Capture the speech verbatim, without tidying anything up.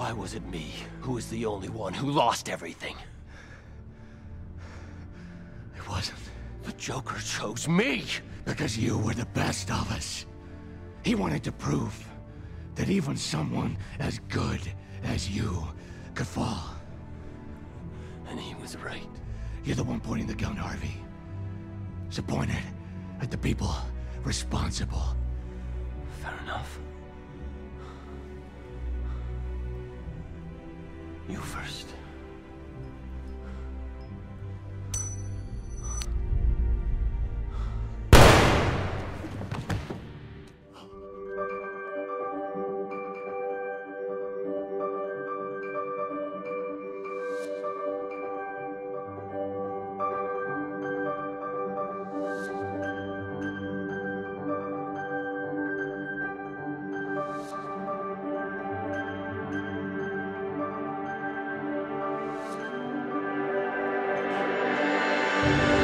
Why was it me who was the only one who lost everything? It wasn't. The Joker chose me! Because you were the best of us. He wanted to prove that even someone as good as you could fall. And he was right. You're the one pointing the gun, Harvey. So point it at the people responsible. Fair enough. You first. You